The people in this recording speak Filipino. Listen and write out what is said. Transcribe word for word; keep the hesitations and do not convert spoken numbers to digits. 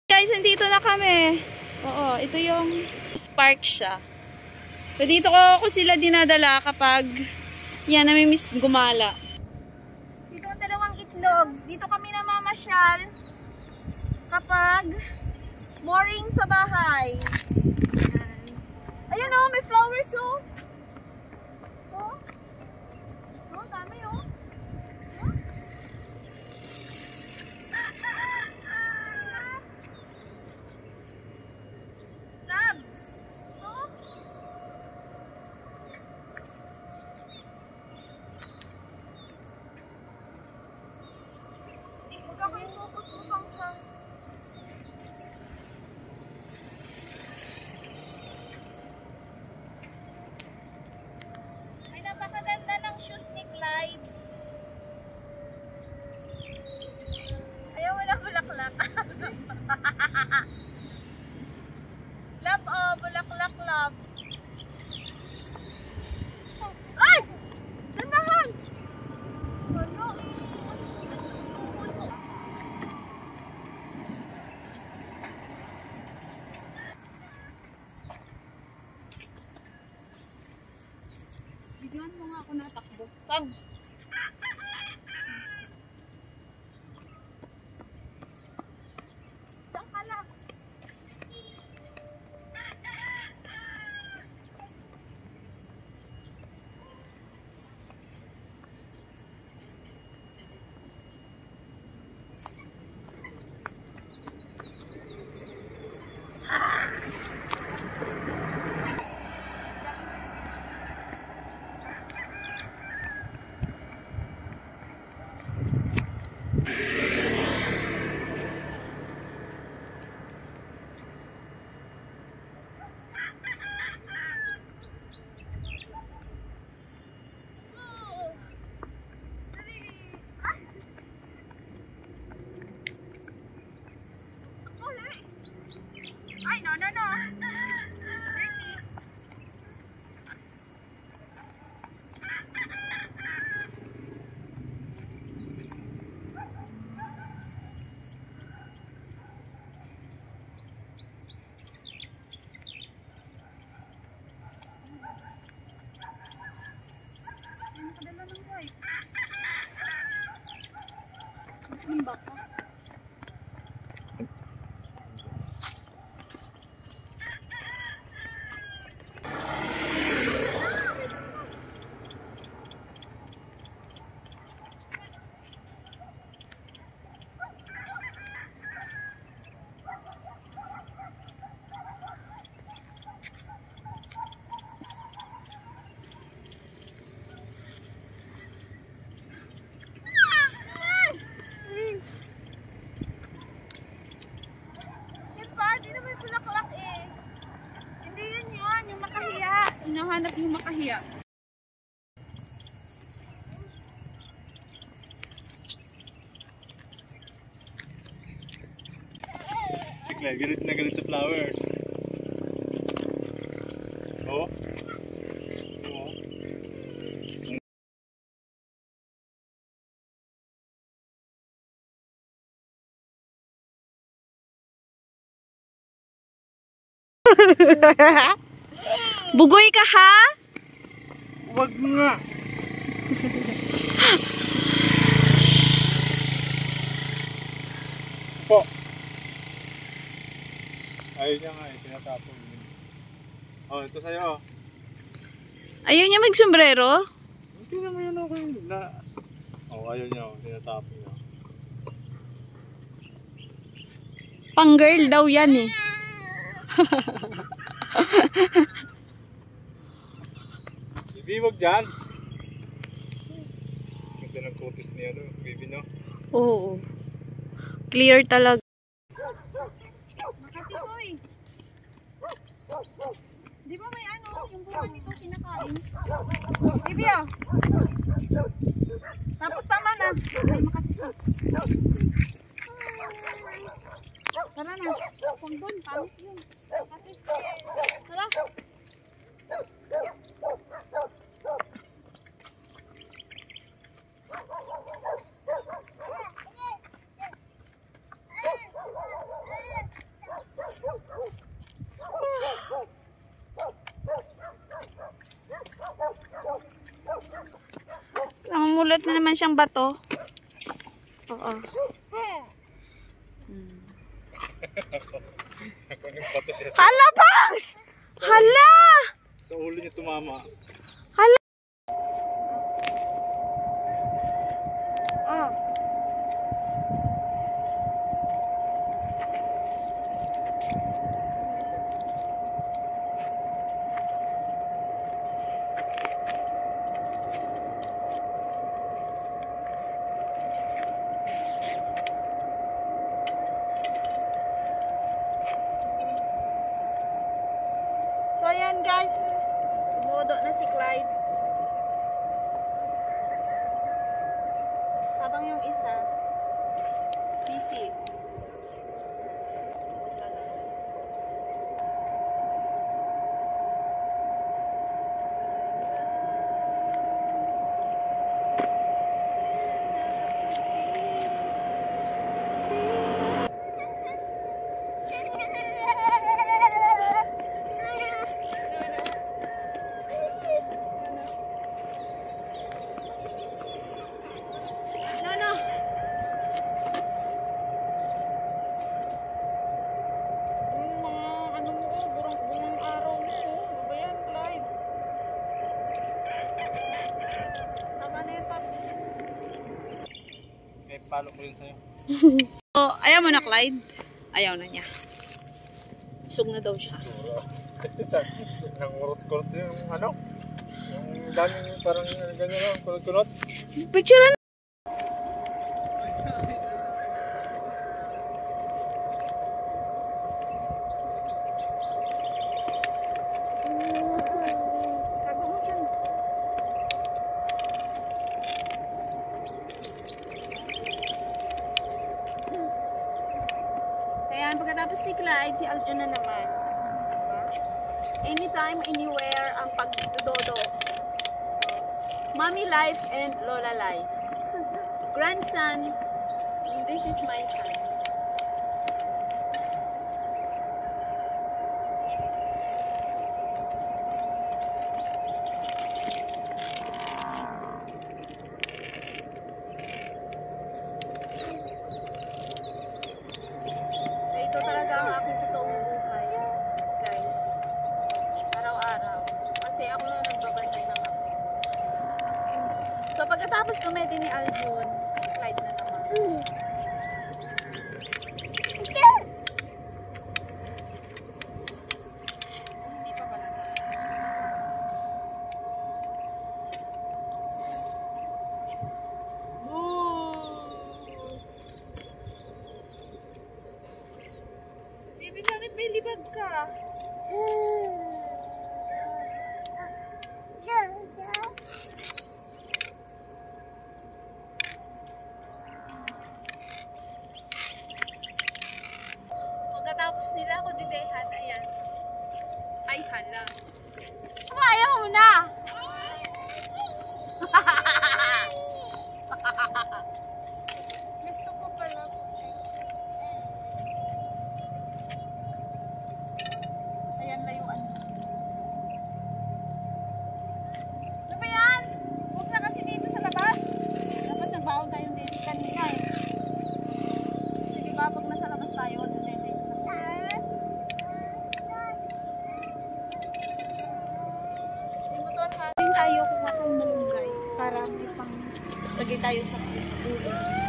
Guys, nandito na kami. Oo, ito yung Spark siya. So, dito ko, ko sila dinadala kapag yan, namimiss gumala. Dito ang dalawang itlog. Dito kami namamasyal kapag boring sa bahay. Ayan o, may flowers o. Oh. Oh, dami o. Shoes ni Clyde. Ayaw, wala bulaklak. Love, oh, bulaklak, love. Ay! Dandahan! Ano? Bigyan mo nga ako natakbo. Tags! Saan ka lang? Ay, no, no, no. Dirty. Ano kadala ng boy? Ang baka. Hinahanap yung makahiya. Sikla, galit na galit sa flowers. Oh. Oh. Bugoy ka ha? Wag nga. Po. Ayun niya nga eh, tinatapon. Oh, ito sa'yo. Ayaw niya mag-sombrero? Hindi naman yan ako yung na... Oh, ayaw niya, oh, tinatapon niya. Pang girl daw yan eh. Bibi, wag dyan. Ganda ng kutis niya, no? Bibi, no? Oo. Clear talaga. Makatikoy. Di ba may ano, yung bunga nito kinakain? Bibi, oh. Tapos tama na. Ay, makatikoy. Tara na. Kung doon, pangit yun. Tara. balot na naman siyang bato. Oo. Hmm. Hala, Bangs! Hala! Sa ulo niya tumama. Hala! Oh. So ayan guys, tumudo na si Clyde. Habang yung isa, busy. Palo ko rin sa'yo. So, ayaw mo na, Clyde? Ayaw na niya. Busog na daw siya. Nangurot-kurot yung ano? Yung daming parang ganyan lang, kurot-kurot. Picture na. Ayan, pagkatapos ni Clyde, si Aljun na naman. Diba? Anytime, anywhere, ang pagdodo. Mommy life and Lola life. Grandson, this is my son. Ito talaga ang aking totoong buhay, guys. Araw-araw. Kasi ako lang nagbabantay ng ako. So, pagkatapos tumedi ni Aljun, si Clyde na naman. Hindi pa pala. Baby, bakit may libag ka? Pagkatapos nila ako didehan, ayan. Ay, hala. Ayaw mo na! Gusto ko pala. Ayan, layuan. Ano ba yan? Huwag na kasi dito sa labas. Dapat nagbaon tayong dito kanina eh. Sige ba, pag nasa labas tayo, dito dito sa labas. May motor ha. Tingin tayo kung akong malunggay para may pang lagay tayo sa ulo.